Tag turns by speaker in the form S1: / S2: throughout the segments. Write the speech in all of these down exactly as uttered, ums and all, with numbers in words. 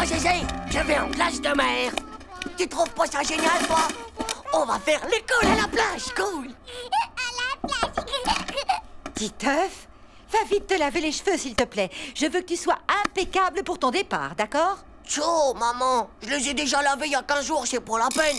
S1: Moi, Zézé, je vais en classe de mer. Tu trouves pas ça génial, toi? On va faire l'école à la plage, cool.
S2: À la plage.
S3: Titeuf, va vite te laver les cheveux, s'il te plaît. Je veux que tu sois impeccable pour ton départ, d'accord?
S1: Chaud, maman. Je les ai déjà lavés il y a quinze jours, c'est pas la peine.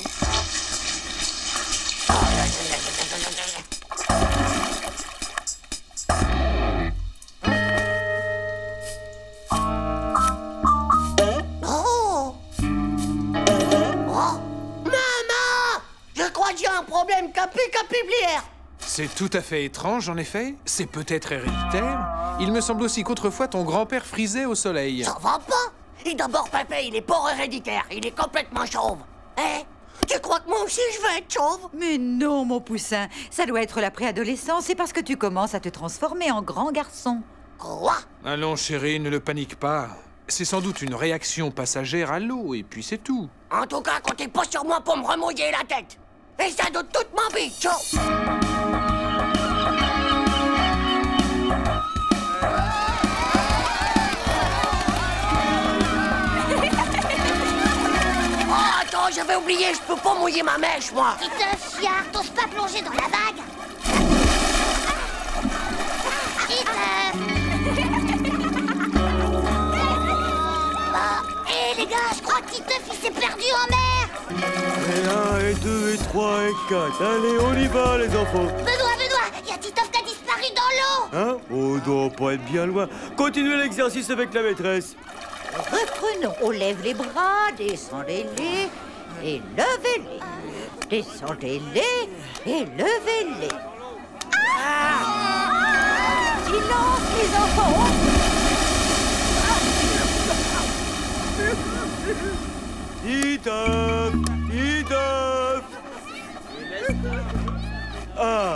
S1: Oh! Oh! Maman! Je crois que j'ai un problème capi-capiblière.
S4: C'est tout à fait étrange, en effet. C'est peut-être héréditaire. Il me semble aussi qu'autrefois, ton grand-père frisait au soleil.
S1: Ça va pas? Et d'abord, Pépé, il est pas héréditaire. Il est complètement chauve. Hein? Tu crois que moi aussi, je vais être chauve?
S3: Mais non, mon poussin. Ça doit être la préadolescence. C'est parce que tu commences à te transformer en grand garçon.
S1: Quoi?
S4: Allons, chérie, ne le panique pas. C'est sans doute une réaction passagère à l'eau, et puis c'est tout.
S1: En tout cas, comptez pas sur moi pour me remouiller la tête. Et ça doute toute ma vie, ciao! Oh, attends, j'avais oublié, je peux pas mouiller ma mèche, moi.
S2: Titeuf, chiard, t'oses pas plonger dans la vague? Titeuf. Hé, les gars, je crois que Titeuf, il s'est perdu en mer.
S5: Et un, et deux, et trois, et quatre. Allez, on y va, les enfants.
S2: Benoît, Benoît, il y a Titeuf qui a disparu dans l'eau.
S5: Hein? Oh, doit pas être bien loin. Continuez l'exercice avec la maîtresse.
S3: Reprenons. On lève les bras, descendez-les et levez-les. Descendez-les et levez-les. Ah! Silence, les enfants.
S5: Titeuf! Titeuf! Ah!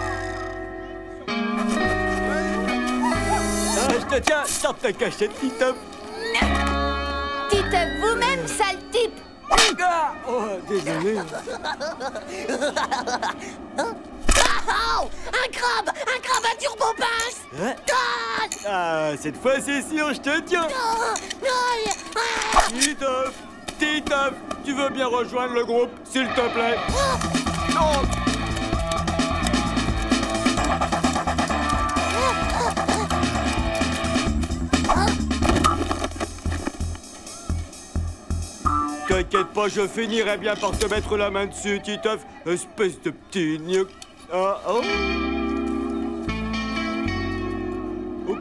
S5: Ah, je te tiens! Sors ta cachette, Titeuf!
S2: Titeuf, vous-même, sale type.
S5: Ah! Oh, désolé.
S1: Oh, un crabe! Un crabe à turbo-pince!
S5: Hein?
S1: Ah!
S5: Ah, cette fois, c'est sûr, je te tiens!
S1: Ah! Aïe! Ah!
S5: Titeuf! Titeuf! Tu veux bien rejoindre le groupe, s'il te plaît? Non! T'inquiète pas, je finirai bien par te mettre la main dessus, Titeuf, espèce de petit gnoc. Ah, oh. Oh.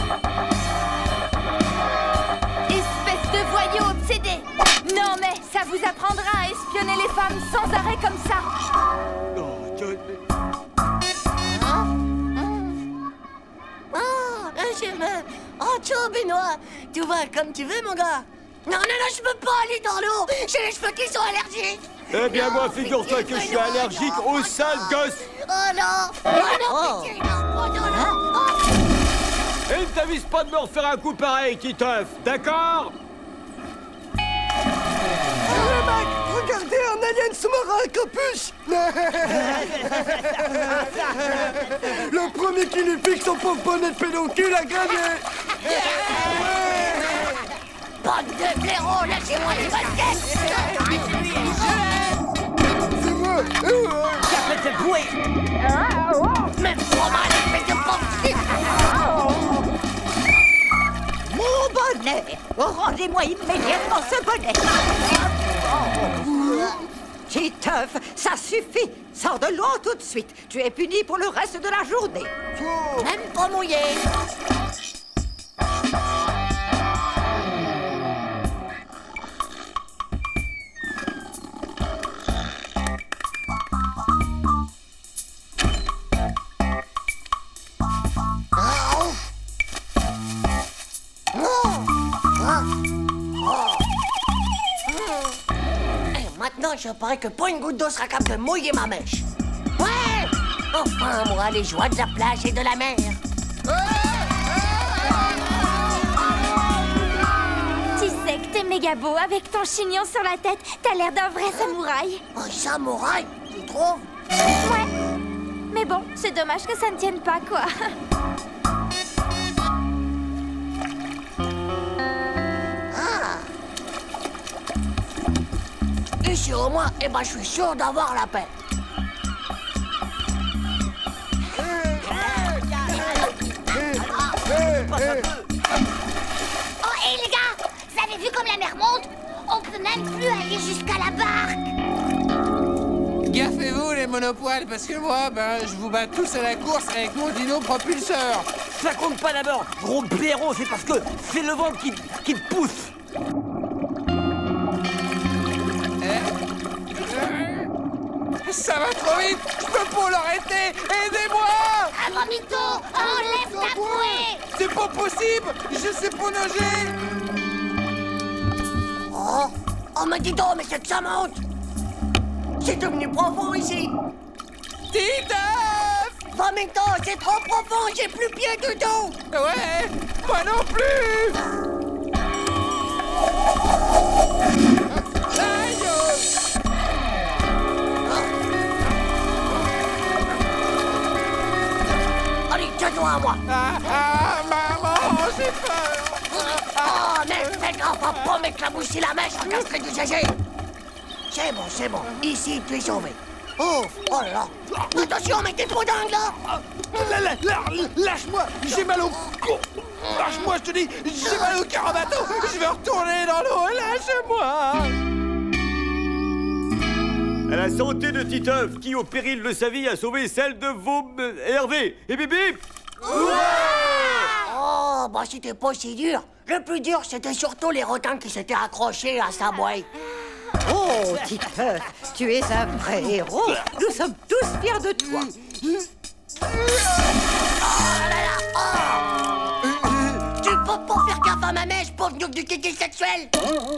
S2: Espèce de voyou obsédé. Non, mais ça vous apprendra à espionner les femmes sans arrêt comme ça.
S5: Oh, je...
S1: Oh, je me... Oh, ciao, Benoît. Tu vas comme tu veux, mon gars. Non, non, non, je peux pas aller dans l'eau. J'ai les cheveux qui sont allergiques.
S5: Eh bien, moi, figure-toi que je suis allergique aux sales gosses.
S1: Oh non. Oh non, pitié, non. Oh non, non. Oh.
S5: Et ne t'avise pas de me refaire un coup pareil, Titeuf, d'accord?
S6: Le mec, regardez un alien sous-marin à capuche. Le premier qui lui pique son pauvre bonnet de pédoncule a gagné.
S1: Bande de blaireaux, lâchez-moi les baskets.
S6: C'est moi.
S1: J'appelle cette bouée. Même trop mal, espèce de pauvre type.
S3: Mon bonnet. Rendez-moi immédiatement ce bonnet. Titeuf, ça suffit. Sors de l'eau tout de suite. Tu es puni pour le reste de la journée.
S1: Même pas mouillé. Maintenant, je parie que pas une goutte d'eau sera capable de mouiller ma mèche. Ouais! Enfin, moi, les joies de la plage et de la mer.
S2: Tu sais que t'es méga beau avec ton chignon sur la tête. T'as l'air d'un vrai samouraï.
S1: Un samouraï, tu trouves?
S2: Ouais. Mais bon, c'est dommage que ça ne tienne pas, quoi.
S1: Ah! ici au moins, eh ben, je suis sûr d'avoir la paix.
S7: Oh, hé les gars, vous avez vu comme la mer monte? On peut même plus aller jusqu'à la barque.
S4: Gaffez-vous les monopoils, parce que moi, ben, je vous bats tous à la course avec mon dino propulseur.
S8: Ça compte pas d'abord, gros blaireau, c'est parce que c'est le vent qui, qui te pousse.
S4: Ça va trop vite, je peux pas l'arrêter. Aidez-moi!
S7: Avant mytho, enlève ta bouée.
S4: C'est pas possible, je sais pas nager.
S1: Oh, oh mais dis donc, mais c'est que ça monte. C'est devenu profond ici.
S4: Titeuf!
S1: Vomito, c'est trop profond, j'ai plus pied du tout.
S4: Ouais, moi non plus. Aïe!
S1: Allez, tiens-toi à moi.
S4: Ah, ah, maman, j'ai peur.
S1: Oh, mais fais gaffe à pas mettre la bouche sur la mèche, encastrer du G G. C'est bon, c'est bon. Ici, tu es sauvé. Oh, oh là là. Attention, mais t'es trop dingue, là.
S4: La- la- la- Lâche-moi, j'ai mal au cou. Lâche-moi, je te dis, j'ai mal au cœur en bateau. Je vais retourner dans l'eau, lâche-moi.
S5: À la santé de Titeuf, qui, au péril de sa vie, a sauvé celle de vos... euh, Hervé et Bibi.
S1: Oh, bah c'était pas si dur. Le plus dur, c'était surtout les requins qui s'étaient accrochés à sa bouée.
S3: Oh, Titeuf, tu es un vrai héros. Nous sommes tous fiers de toi.
S1: Tu peux pas faire gaffe à ma mèche, pauvre nuque du kiki sexuel.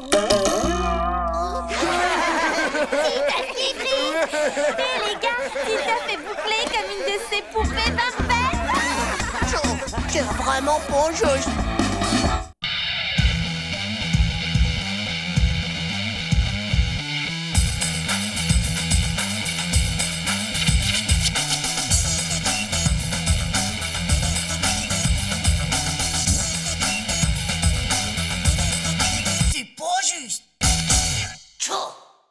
S2: Hé les gars, Titeuf est bouclé comme une de ces poupées parfaites.
S1: C'est vraiment pas juste. C'est pas juste. Tchou.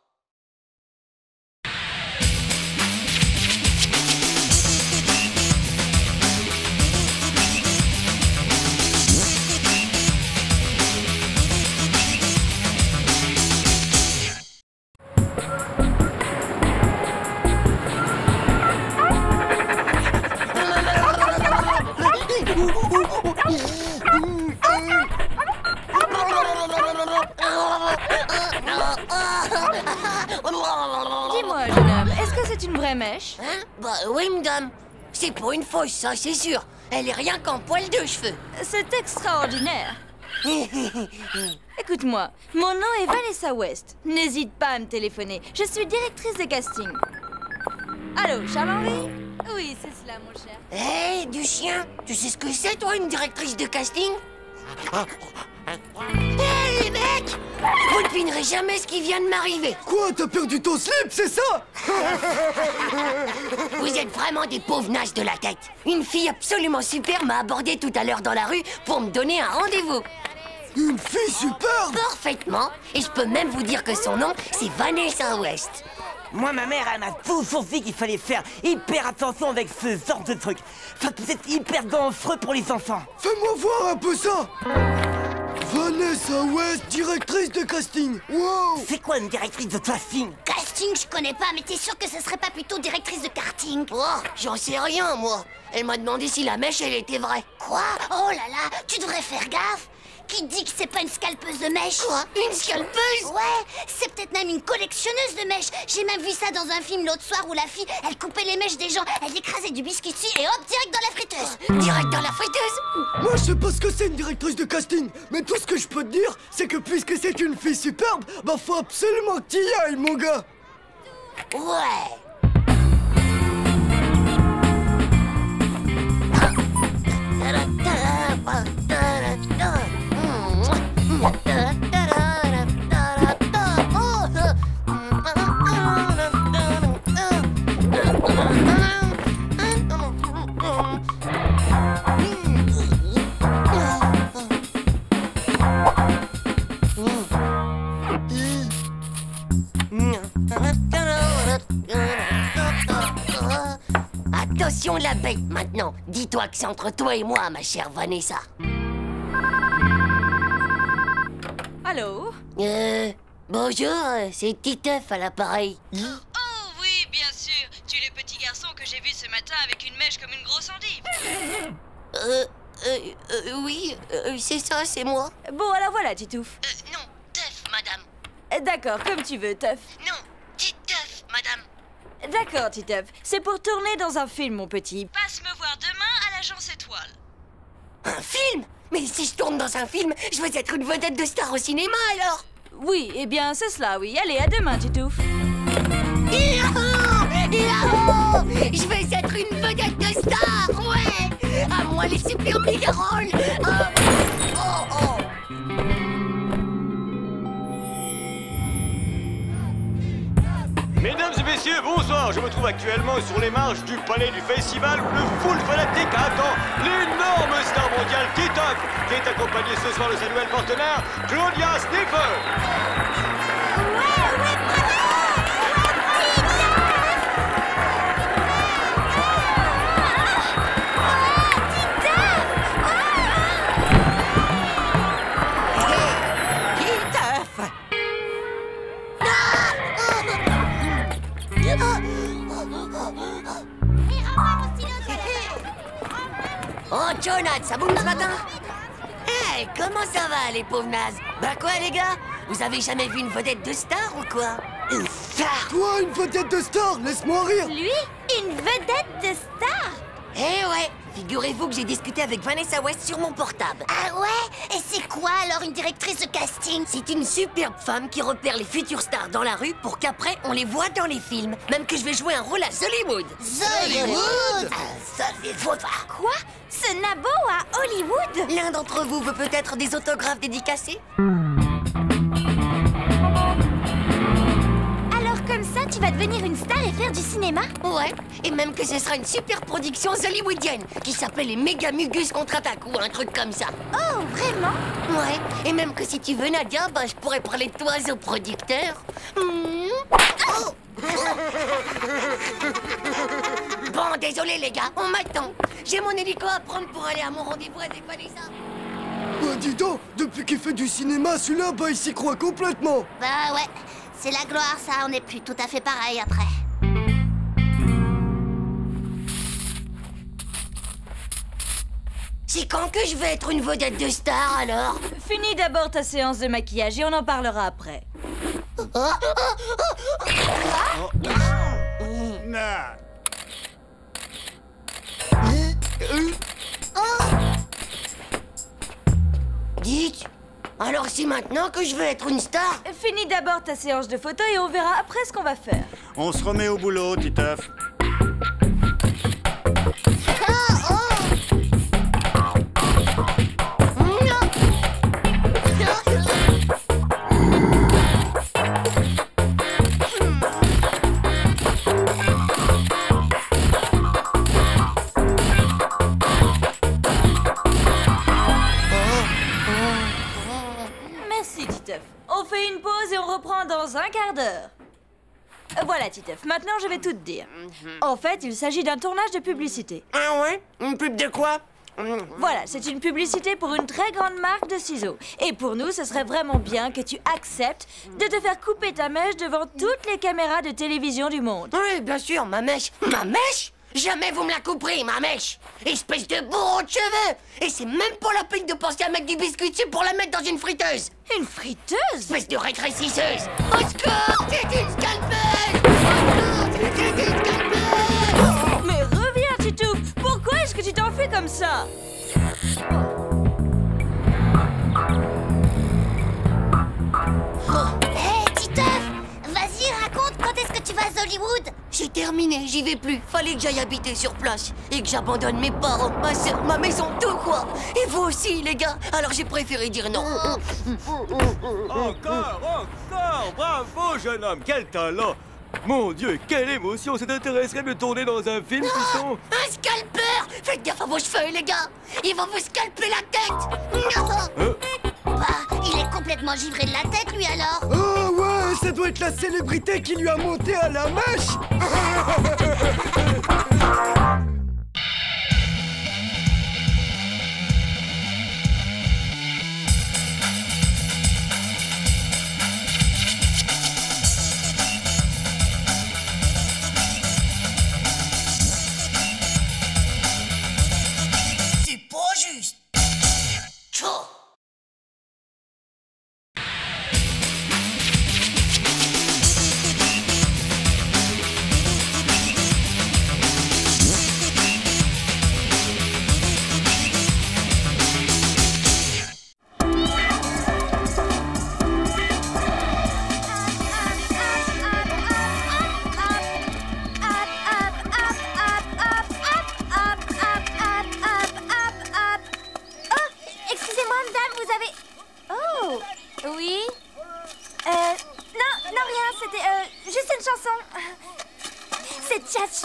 S2: Dis-moi, jeune homme, est-ce que c'est une vraie mèche?
S1: Hein? Bah oui, madame. C'est pas une fausse, ça, c'est sûr. Elle est rien qu'en poil de cheveux.
S2: C'est extraordinaire. Écoute-moi, mon nom est Vanessa West. N'hésite pas à me téléphoner. Je suis directrice de casting. Allô, Charles-Henri? Oui, c'est cela, mon cher.
S1: Hé, du chien, tu sais ce que c'est, toi, une directrice de casting? Hé, les mecs! Vous ne devinerez jamais ce qui vient de m'arriver.
S6: Quoi, t'as perdu ton slip, c'est ça?
S1: Vous êtes vraiment des pauvres nages de la tête. Une fille absolument super m'a abordé tout à l'heure dans la rue pour me donner un rendez-vous.
S6: Une fille superbe!
S1: Parfaitement. Et je peux même vous dire que son nom, c'est Vanessa West.
S8: Moi, ma mère, elle m'a toujours dit qu'il fallait faire hyper attention avec ce genre de truc. Ça peut être hyper dangereux pour les enfants.
S6: Fais-moi voir un peu ça! Vanessa West, directrice de casting. Wow!
S8: C'est quoi une directrice de casting?
S7: Casting, je connais pas, mais t'es sûr que ce serait pas plutôt directrice de karting?
S1: Oh, j'en sais rien, moi. Elle m'a demandé si la mèche, elle était vraie.
S7: Quoi? Oh là là, tu devrais faire gaffe. Qui dit que c'est pas une scalpeuse de mèches?
S1: Quoi? Une scalpeuse?
S7: Ouais, c'est peut-être même une collectionneuse de mèches. J'ai même vu ça dans un film l'autre soir où la fille, elle coupait les mèches des gens, elle écrasait du biscuit dessus et hop, direct dans la friteuse.
S1: Direct dans la friteuse?
S6: Moi, je sais pas ce que c'est une directrice de casting, mais tout ce que je peux te dire, c'est que puisque c'est une fille superbe, bah faut absolument que t'y ailles, mon gars!
S1: Ouais. maintenant. Dis-toi que c'est entre toi et moi, ma chère Vanessa.
S2: Allô?
S1: Euh... Bonjour, c'est Titeuf à l'appareil.
S2: Oh oui, bien sûr. Tu es le petit garçon que j'ai vu ce matin avec une mèche comme une grosse endive.
S1: Euh... Euh... euh oui, euh, c'est ça, c'est moi.
S2: Bon, alors voilà, Titouf.
S1: Euh, non, Teuf, madame.
S2: Euh, D'accord, comme tu veux, Teuf.
S1: Non, Titeuf, madame.
S2: D'accord, Titeuf. C'est pour tourner dans un film, mon petit. Passe me voir demain à l'agence Étoile.
S1: Un film? Mais si je tourne dans un film, je vais être une vedette de star au cinéma, alors.
S2: Oui, eh bien, c'est cela, oui. Allez, à demain, Titouf.
S1: Yahoo! Yahoo! Je vais être une vedette de star, ouais. À moi les super méga rôles. Ah. Oh, oh.
S5: Mesdames et messieurs, bonsoir. Je me trouve actuellement sur les marches du palais du festival où le full fanatique attend l'énorme star mondiale Titeuf, qui est accompagné ce soir de sa nouvelle partenaire, Claudia Sniffer.
S7: Ouais, ouais, bravo!
S1: Oh, Jonathan, ça boum ce matin? Hey, comment ça va, les pauvres nazes? Bah quoi, les gars? Vous avez jamais vu une vedette de star ou quoi? Une star?
S6: Toi, une vedette de star, laisse-moi rire.
S7: Lui, une vedette de star?
S1: Eh ouais, figurez-vous que j'ai discuté avec Vanessa West sur mon portable.
S7: Ah ouais? Et c'est quoi alors une directrice de casting?
S1: C'est une superbe femme qui repère les futures stars dans la rue pour qu'après on les voit dans les films. Même que je vais jouer un rôle à Hollywood.
S7: Hollywood?
S1: Ah, ça, c'est faux.
S7: Quoi? Ce nabo à Hollywood?
S1: L'un d'entre vous veut peut-être des autographes dédicacés?
S7: Alors comme ça, tu vas devenir une star et faire du cinéma?
S1: Ouais, et même que ce sera une super production hollywoodienne qui s'appelle les Méga Mugus contre-attaque ou un truc comme ça.
S7: Oh, vraiment?
S1: Ouais, et même que si tu veux, Nadia, bah, je pourrais parler de toi au producteur. Mmh. Oh. Bon, désolé les gars, on m'attend. J'ai mon hélico à prendre pour aller à mon rendez-vous avec Vanessa.
S6: Bah dis donc, depuis qu'il fait du cinéma, celui-là, bah il s'y croit complètement.
S7: Bah ouais, c'est la gloire ça, on n'est plus tout à fait pareil après.
S1: C'est quand que je vais être une vedette de star alors?
S2: Finis d'abord ta séance de maquillage et on en parlera après.
S1: Dites, alors c'est maintenant que je veux être une star?
S2: Finis d'abord ta séance de photo et on verra après ce qu'on va faire.
S9: On se remet au boulot, Titeuf.
S2: Merci, Titeuf. On fait une pause et on reprend dans un quart d'heure. Voilà, Titeuf. Maintenant, je vais tout te dire. En fait, il s'agit d'un tournage de publicité.
S1: Ah ouais? Une pub de quoi?
S2: Voilà, c'est une publicité pour une très grande marque de ciseaux. Et pour nous, ce serait vraiment bien que tu acceptes de te faire couper ta mèche devant toutes les caméras de télévision du monde.
S1: Oui, bien sûr, ma mèche. Ma mèche? Jamais vous me la couperez, ma mèche. Espèce de bourreau de cheveux. Et c'est même pas la peine de penser à mettre du biscuit dessus pour la mettre dans une friteuse.
S2: Une friteuse?
S1: Espèce de rétrécisseuse. Au secours, c'est une scalpeuse. Au secours, c'est une scalpeuse.
S2: Mais reviens, Titouf. Pourquoi est-ce que tu t'enfuis comme ça?
S7: Hé, Titeuf, vas-y, raconte quand est-ce que tu vas à Hollywood?
S1: J'ai terminé, j'y vais plus. Fallait que j'aille habiter sur place et que j'abandonne mes parents, ma soeur, ma maison, tout quoi. Et vous aussi, les gars. Alors j'ai préféré dire non.
S5: Encore, encore, bravo, jeune homme, quel talent. Mon Dieu, quelle émotion. Ça t'intéresserait de tourner dans un film, Piston?
S1: Un scalpeur. Faites gaffe à vos cheveux, les gars. Ils vont vous scalper la tête.
S5: Hein?
S7: Bah, il est complètement givré de la tête, lui, alors.
S6: Ah ouais, ça doit être la célébrité qui lui a monté à la mèche.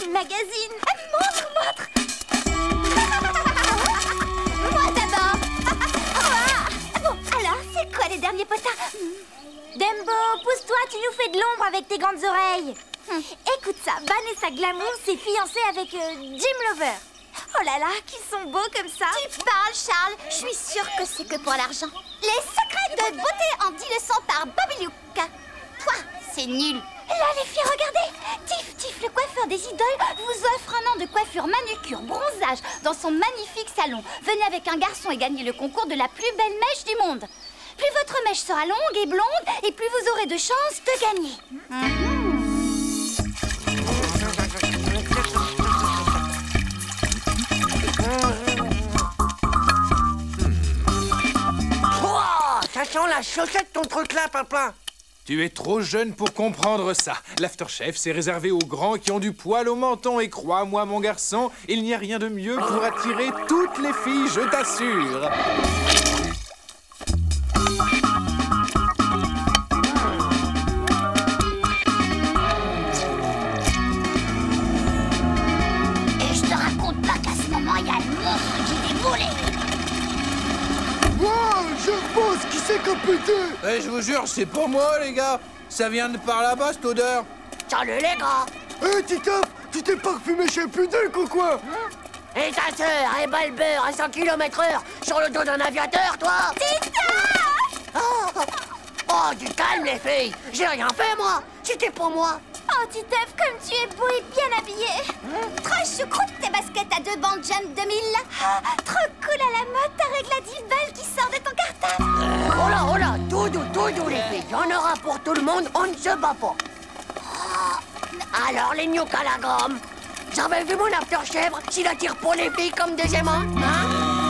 S7: Mèche Magazine. Montre, montre. Moi d'abord. Bon, alors, c'est quoi les derniers potins?
S2: Dembo, pousse-toi, tu nous fais de l'ombre avec tes grandes oreilles. Hum. Écoute ça, Vanessa Glamour s'est fiancée avec euh, Jim Lover. Oh là là, qu'ils sont beaux comme ça.
S7: Tu parles, Charles. Je suis sûre que c'est que pour l'argent. Les secrets de beauté en dix leçons par Bobby Luke. Toi, c'est nul. Là, les filles, regardez. Tiff, Tiff, le coiffeur des idoles, vous offre un an de coiffure, manucure, bronzage dans son magnifique salon. Venez avec un garçon et gagnez le concours de la plus belle mèche du monde. Plus votre mèche sera longue et blonde, et plus vous aurez de chances de gagner. Mmh.
S1: Ça sent la chaussette ton truc là, papa.
S4: Tu es trop jeune pour comprendre ça. L'aftershave, c'est réservé aux grands qui ont du poil au menton. Et crois-moi, mon garçon, il n'y a rien de mieux pour attirer toutes les filles, je t'assure.
S7: Et je te raconte pas qu'à ce moment, il y a le monstre qui déboule.
S6: Wow, je pense qui c'est qu'a pété.
S4: Eh, je vous jure, c'est pas moi, les gars. Ça vient de par là-bas, cette odeur.
S1: Salut les gars.
S6: Hé, hey, Titeuf, tu t'es parfumé chez Puduc ou quoi?
S1: Et ta sœur, elle bat le beurre à cent kilomètres heure sur le dos d'un aviateur, toi.
S7: Titeuf!
S1: Oh, oh, du calme, les filles. J'ai rien fait, moi. C'était pour moi.
S7: Oh, Titeuf, comme tu es beau et bien habillé. Mmh. Trop choucroute tes baskets à deux bandes Jump deux mille. Ah, trop cool à la mode, ta règle à dix balles qui sort de ton cartable.
S1: Euh, oh là, oh là, tout doux, tout doux, les filles. Il y en aura pour tout le monde, on ne se bat pas. Oh, alors, les gnocchs à la gomme. J'avais vu mon aftershave, s'il attire pour les filles comme des aimants, hein?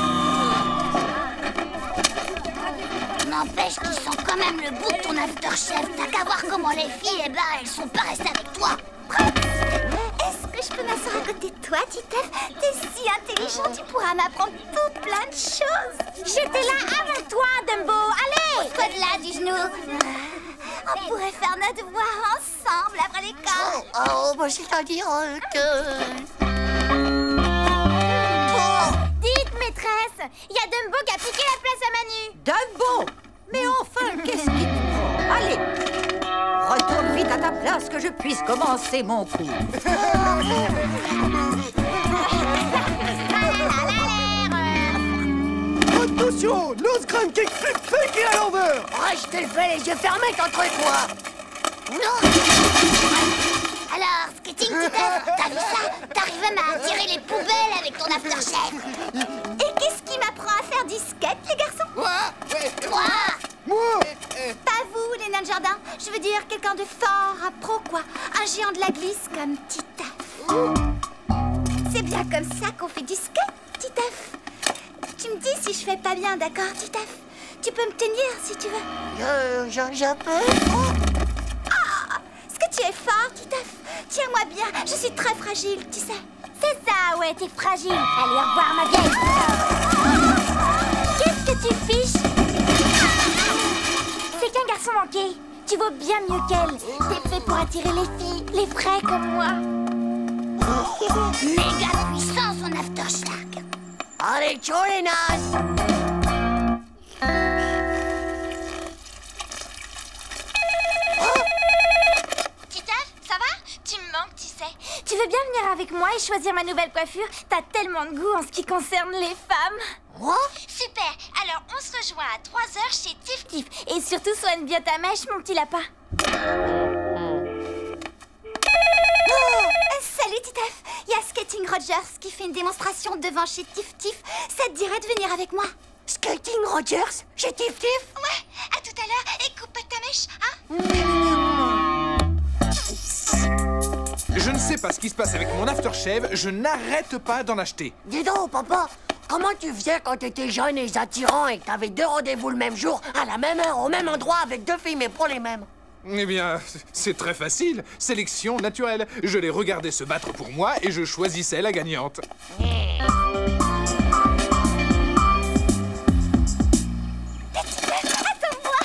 S7: N'empêche qu'ils sont quand même le bout de ton aftershave. T'as qu'à voir comment les filles, eh ben, elles sont pas restées avec toi. Est-ce que je peux m'asseoir à côté de toi, Titeuf? T'es si intelligent, tu pourras m'apprendre tout plein de choses.
S2: J'étais là avant toi, Dumbo. Allez!
S7: Pousse-toi de là, du genou. On pourrait faire nos devoirs ensemble après l'école.
S1: Oh, oh bah, c'est-à-dire euh, que...
S2: Oh. Dites, maîtresse, il y a Dumbo qui a piqué la place à Manu.
S3: Dumbo! Mais enfin, qu'est-ce qui te prend? Allez, retourne vite à ta place que je puisse commencer mon coup.
S6: Attention, nose crème cake flip fake et à l'envers.
S1: Ouais, je te le fais les yeux fermés, ton truc, moi. Non.
S7: Alors, skating, Titeuf, t'as vu ça? T'arrives même à attirer les poubelles avec ton aftershave. Et qu'est-ce qui m'apprend à faire du skate, les garçons?
S4: Moi?
S7: Moi?
S6: Moi?
S7: Pas vous, les nains de jardin. Je veux dire quelqu'un de fort, un pro, quoi. Un géant de la glisse comme Titeuf. C'est bien comme ça qu'on fait du skate, Titeuf. Tu me dis si je fais pas bien, d'accord, Titeuf? Tu peux me tenir si tu veux.
S1: Je... je... je peux...
S7: Ah! Est-ce que tu es fort, Titeuf? Tiens-moi bien, je suis très fragile, tu sais.
S2: C'est ça, ouais, t'es fragile. Allez, au revoir, ma vieille. Qu'est-ce que tu fiches? C'est qu'un garçon manqué. Tu vaux bien mieux qu'elle. T'es fait pour attirer les filles, les vrais comme moi.
S7: Méga puissant, son aftershave.
S1: Allez, ciao, les nazes.
S2: Titeuf, ça va? Tu me manques, tu sais. Tu veux bien venir avec moi et choisir ma nouvelle coiffure? T'as tellement de goût en ce qui concerne les femmes.
S1: Moi?
S2: Super. Alors, on se rejoint à trois heures chez Tiff Tiff. Et surtout, soigne bien ta mèche, mon petit lapin.
S7: Oh, salut, Titeuf. Il y a Skating Rogers qui fait une démonstration devant chez Tiff Tiff. Ça te dirait de venir avec moi?
S1: Skating Rogers? Chez Tiff Tiff?
S7: Ouais, à tout à l'heure. Et coupe ta mèche, hein?
S4: Je ne sais pas ce qui se passe avec mon aftershave, je n'arrête pas d'en acheter.
S1: Dis donc, papa, comment tu faisais quand t'étais jeune et attirant et que t'avais deux rendez-vous le même jour, à la même heure, au même endroit, avec deux filles, mais pas les mêmes?
S4: Eh bien, c'est très facile. Sélection naturelle. Je les regardais se battre pour moi et je choisissais la gagnante.
S7: Attends-moi.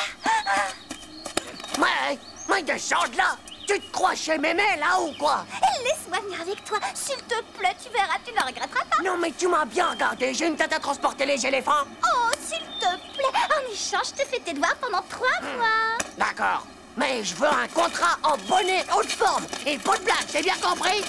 S1: Mais, mais descends de là. Tu te crois chez Mémé, là, ou quoi?
S7: Laisse-moi venir avec toi. S'il te plaît, tu verras, tu ne regretteras pas.
S1: Non, mais tu m'as bien regardé. J'ai une tête à transporter les éléphants.
S7: Oh, s'il te plaît. En échange, je te fais tes devoirs pendant trois mois.
S1: D'accord. Mais je veux un contrat en bonnet haute forme. Et pas de blague, c'est bien compris?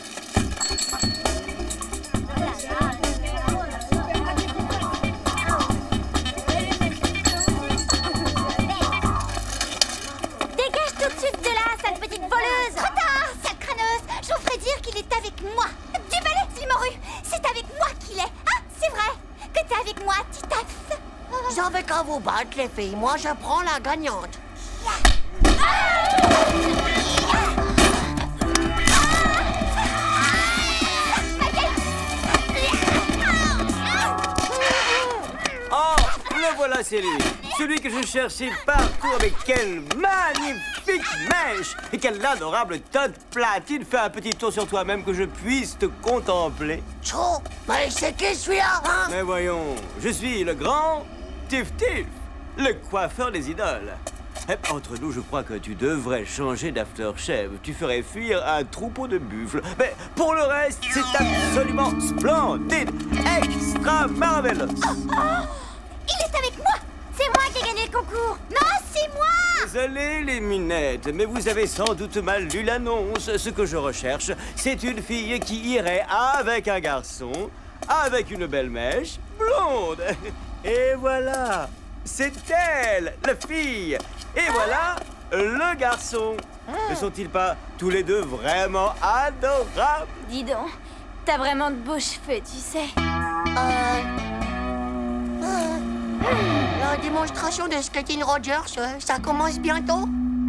S7: Dégage tout de suite de là, sale petite voleuse. Trop tard, sale crâneuse. Je vous ferai dire qu'il est avec moi. Du balai, dis morue. C'est avec moi qu'il est. Ah, c'est vrai que t'es avec moi, Titeuf.
S1: Vous avez qu'à vous battre, les filles. Moi, je prends la gagnante.
S8: Oh, le voilà, c'est lui. Celui que je cherchais partout avec quelle magnifique mèche et quelle adorable tote platine. Fais un petit tour sur toi-même que je puisse te contempler.
S1: Tchou, mais c'est qui celui-là, hein?
S8: Mais voyons, je suis le grand Tif Tif, le coiffeur des idoles. Eh, entre nous, je crois que tu devrais changer d'aftershave. Tu ferais fuir un troupeau de buffles. Mais pour le reste, c'est absolument splendide, extra marvelous.
S7: Oh, oh, il est avec moi. C'est moi qui ai gagné le concours. Non, c'est moi.
S8: Désolé, les minettes, mais vous avez sans doute mal lu l'annonce. Ce que je recherche, c'est une fille qui irait avec un garçon, avec une belle mèche, blonde. Et voilà, c'est elle, la fille. Et voilà, le garçon. Ne sont-ils pas tous les deux vraiment adorables?
S2: Dis donc, t'as vraiment de beaux cheveux, tu sais.
S1: Euh... euh, La démonstration de Skating Rogers, euh, ça commence bientôt?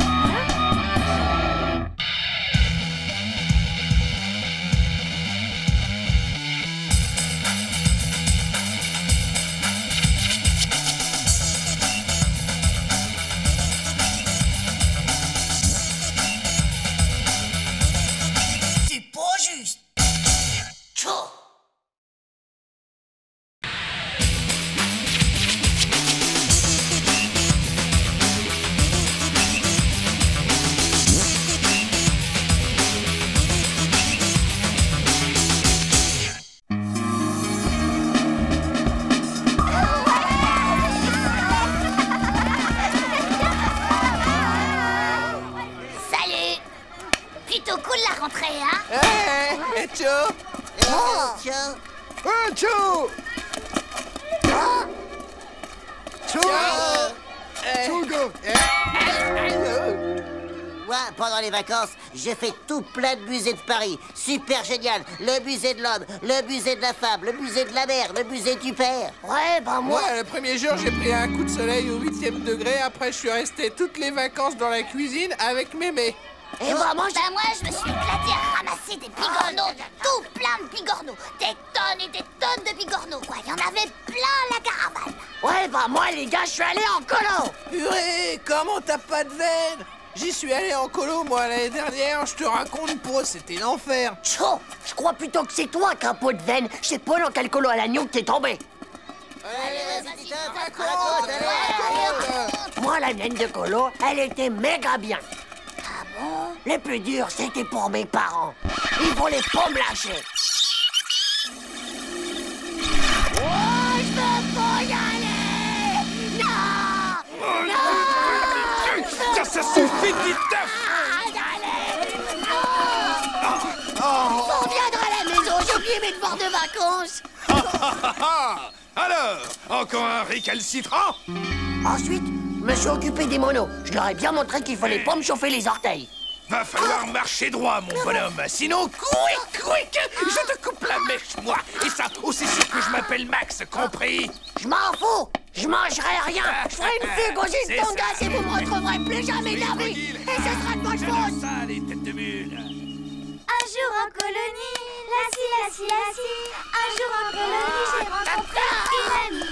S10: Pendant les vacances, j'ai fait tout plein de musées de Paris. Super génial. Le musée de l'homme, le musée de la femme, le musée de la mer, le musée du père.
S1: Ouais, bah moi...
S4: Ouais, le premier jour, j'ai pris un coup de soleil au huitième degré. Après, je suis resté toutes les vacances dans la cuisine avec mémé.
S1: Et bah moi,
S7: bah moi, je me suis éclaté à ramasser des bigorneaux, tout plein de bigorneaux. Des tonnes et des tonnes de bigorneaux, quoi. Il y en avait plein la caravane.
S1: Ouais, bah moi, les gars, je suis allé en colo.
S4: Purée, comment t'as pas de veine? J'y suis allé en colo, moi, l'année dernière, je te raconte pas, c'était l'enfer.
S1: Tchou, je crois plutôt que c'est toi qui as un pot de veine. Je sais pas dans quel colo à l'agneau que t'es tombé.
S10: Allez, vas-y, Titeuf,
S1: raconte, raconte. Moi, la mienne de colo, elle était méga bien.
S7: Ah bon?
S1: Le plus dur, c'était pour mes parents. Ils voulaient pas me lâcher. Oh, je veux pas y aller. Non, non.
S4: Ça, ça suffit, Titeuf.
S1: On reviendra à la maison, j'ai oublié mes devoirs de vacances.
S4: Alors, encore un récalcitrant?
S1: Ensuite, je me suis occupé des monos. Je leur ai bien montré qu'il fallait pas me chauffer les orteils.
S4: Va falloir marcher droit, mon bonhomme. Sinon, quick, quick, je te coupe la mèche, moi. Et ça, aussi sûr que je m'appelle Max, compris?
S1: Je m'en fous. Je mangerai rien. Je ferai une fugue aux îles Tonga et vous me retrouverez plus jamais de la vie. Et ce sera de votre faute.
S4: Ça, les têtes de mule.
S7: Un jour en colonie, la si, la si, la si. Un jour en colonie, j'ai rencontré une amie.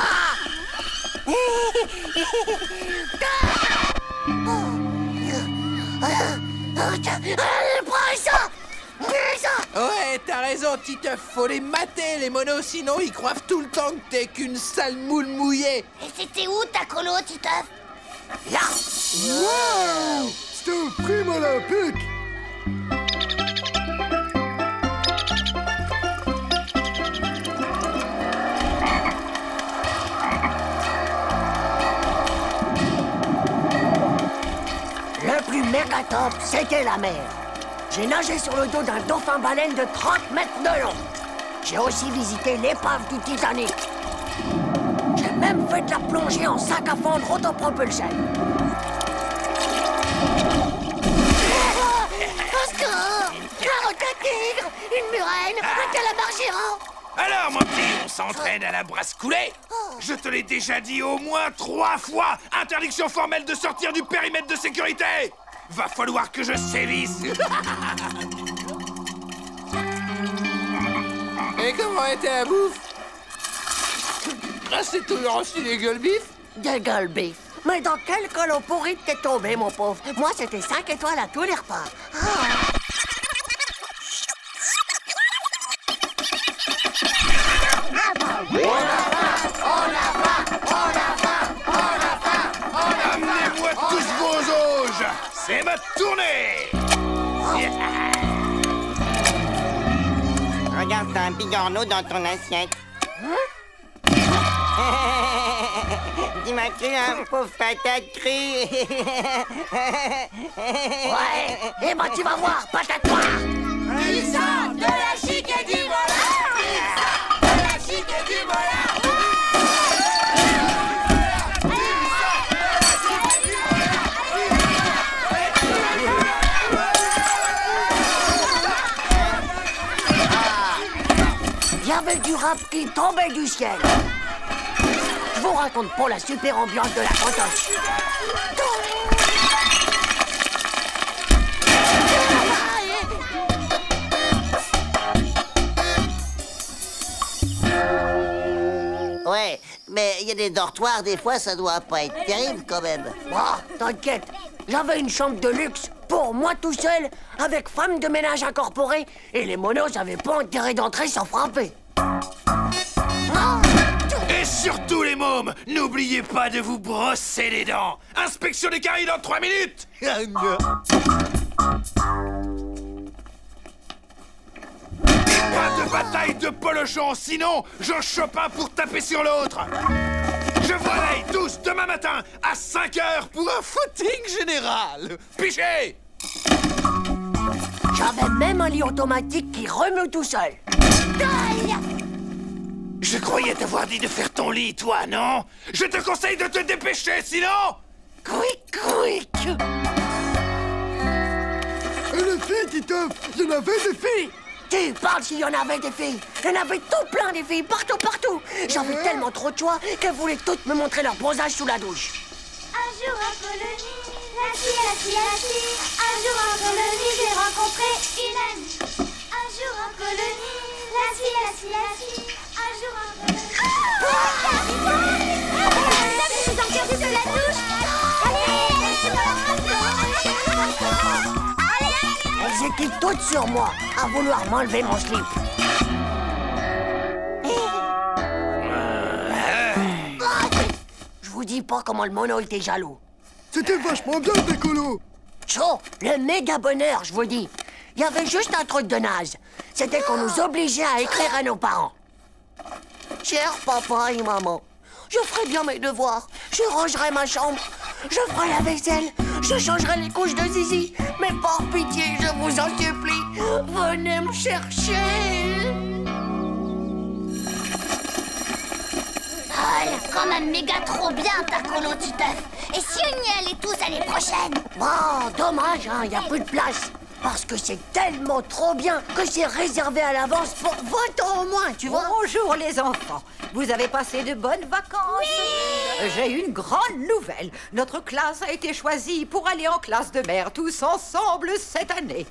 S1: Prends ça.
S4: Ouais, t'as raison, Titeuf. Faut les mater, les monos, sinon ils croient tout le temps que t'es qu'une sale moule mouillée.
S7: Et c'était où ta colo, Titeuf?
S1: Là.
S6: Wow! C'est un prime olympique.
S1: Tangatop, c'était la mer. J'ai nagé sur le dos d'un dauphin-baleine de trente mètres de long. J'ai aussi visité l'épave du Titanic. J'ai même fait de la plongée en sac à fondre autopropulsé. Au secours! Un tigre, une murène, un calamar géant.
S11: Alors, mon petit, on s'entraîne à la brasse coulée? Je te l'ai déjà dit au moins trois fois. Interdiction formelle de sortir du périmètre de sécurité. Va falloir que je sévisse.
S12: Et comment était la bouffe? Ah, c'est toujours aussi des gueules bif?
S1: Des gueules bif. Mais dans quel colo pourri t'es tombé, mon pauvre? Moi, c'était cinq étoiles à tous les repas. Ah.
S11: On a faim, on a faim, on a faim, on a faim, on a faim. Amenez-moi tous vos auges. C'est ma tournée.
S10: Regarde, t'as un bigorneau dans ton assiette. Tu m'as cru un pauvre patate crue.
S1: Ouais, et ben tu vas voir, patate noire.
S11: Ils sont de la chic et du volard. Ils sont de la chic et du volard.
S1: Il y avait du rap qui tombait du ciel. Je vous raconte pas la super ambiance de la cantoche.
S10: Ouais, mais il y a des dortoirs, des fois, ça doit pas être terrible quand même.
S1: Ah, t'inquiète, j'avais une chambre de luxe pour moi tout seul, avec femme de ménage incorporée, et les monos n'avaient pas intérêt d'entrer sans frapper. Ah.
S11: Et surtout les mômes, n'oubliez pas de vous brosser les dents. Inspection des caries dans trois minutes. Pas de bataille de polochon, sinon j'en chope un pour taper sur l'autre. Je vous réveille tous demain matin à cinq heures pour un footing général. Pichez!
S1: J'avais même un lit automatique qui remue tout seul. Aïe!
S11: Je croyais t'avoir dit de faire ton lit, toi, non? Je te conseille de te dépêcher, sinon...
S1: Quick, quick!
S6: Et les filles, Titeuf, il y en avait des filles!
S1: Tu parles s'il y en avait des filles! Il y en avait tout plein des filles, partout, partout! J'avais ouais. tellement trop de choix qu'elles voulaient toutes me montrer leur bronzage sous la douche.
S7: Un jour en colonie, la fille, la fille, la fille. Un jour en colonie, j'ai rencontré une amie. Un jour en colonie, la fille, la fille, la fille. Un jour en colonie... Ah, je suis sortie de la douche.
S1: Elles étaient toutes sur moi, à vouloir m'enlever mon slip. Je vous dis pas comment le mono était jaloux.
S6: C'était vachement bien, tes colos.
S1: Chaud, le méga bonheur, je vous dis. Il y avait juste un truc de naze. C'était qu'on nous obligeait à écrire à nos parents. Cher papa et maman, je ferai bien mes devoirs. Je rangerai ma chambre. Je ferai la vaisselle. Je changerai les couches de Zizi. Mais par pitié, je vous en supplie, venez me chercher.
S7: Ah, elle est quand même méga trop bien, ta colo, Titeuf. Et si on y allait tous l'année prochaine?
S1: Oh, dommage, hein, y a plus de place. Parce que c'est tellement trop bien que c'est réservé à l'avance pour vingt ans au moins, tu vois.
S3: Bonjour les enfants. Vous avez passé de bonnes vacances?
S7: Oui.
S3: J'ai une grande nouvelle. Notre classe a été choisie pour aller en classe de mer tous ensemble cette année.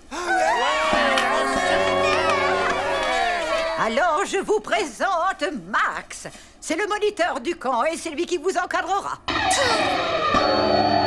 S3: Alors je vous présente Max. C'est le moniteur du camp et c'est lui qui vous encadrera.